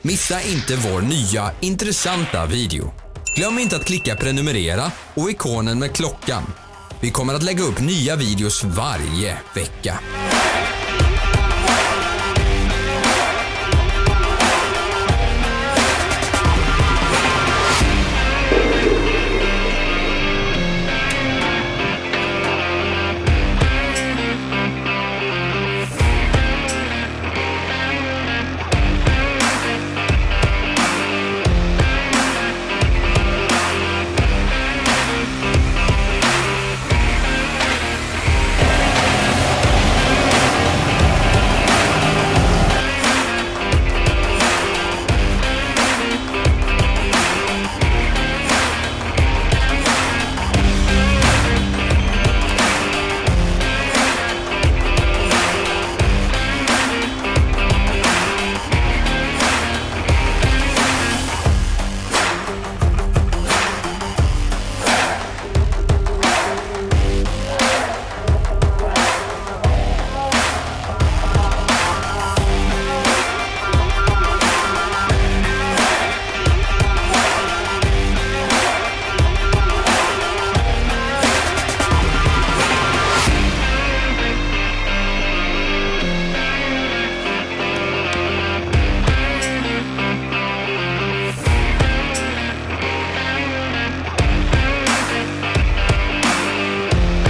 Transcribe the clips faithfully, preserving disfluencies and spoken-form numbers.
Missa inte vår nya intressanta video. Glöm inte att klicka prenumerera och ikonen med klockan. Vi kommer att lägga upp nya videos varje vecka.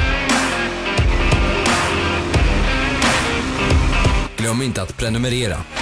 Glöm inte att prenumerera.